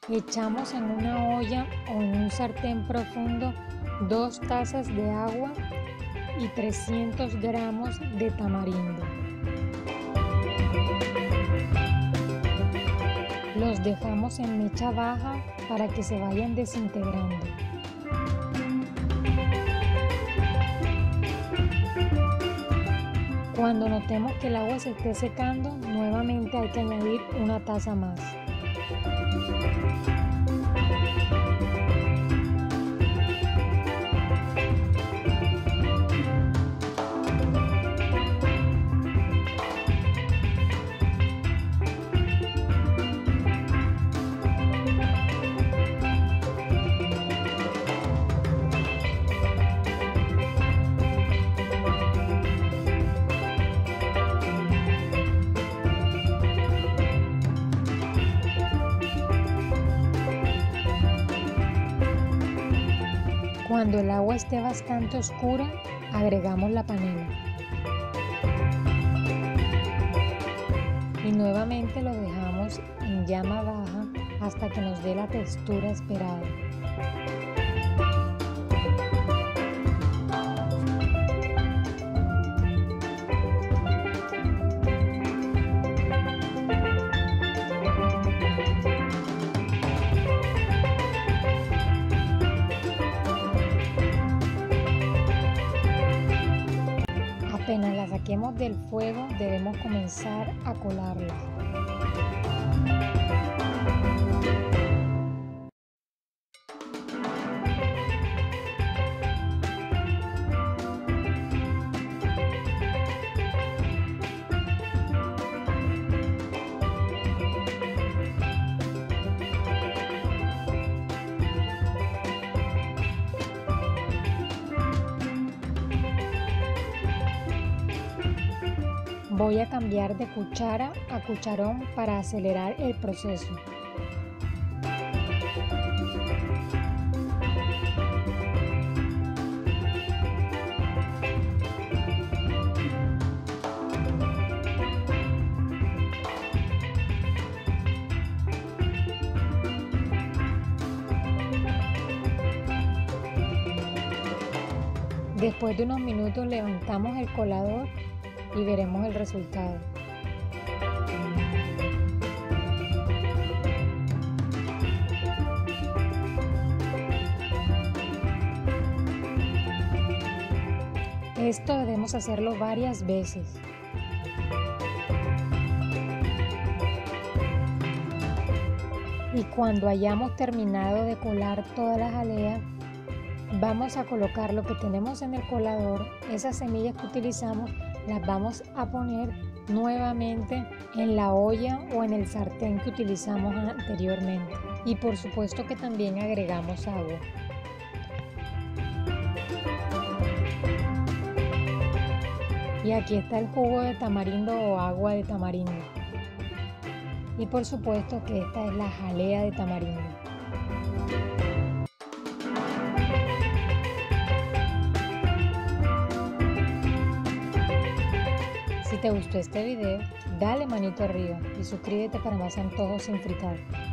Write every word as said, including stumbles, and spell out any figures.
Echamos en una olla o en un sartén profundo dos tazas de agua y trescientos gramos de tamarindo. Los dejamos en mecha baja para que se vayan desintegrando. Cuando notemos que el agua se esté secando, nuevamente hay que añadir una taza más. Cuando el agua esté bastante oscura, agregamos la panela. Y nuevamente lo dejamos en llama baja hasta que nos dé la textura esperada. Apenas la saquemos del fuego, debemos comenzar a colarla. Voy a cambiar de cuchara a cucharón para acelerar el proceso. Después de unos minutos levantamos el colador y veremos el resultado. Esto debemos hacerlo varias veces. Y cuando hayamos terminado de colar todas las jaleas, vamos a colocar lo que tenemos en el colador, esas semillas que utilizamos, las vamos a poner nuevamente en la olla o en el sartén que utilizamos anteriormente. Y por supuesto que también agregamos agua. Y aquí está el jugo de tamarindo o agua de tamarindo. Y por supuesto que esta es la jalea de tamarindo. Si te gustó este video, dale manito arriba y suscríbete para más antojos sin fritar.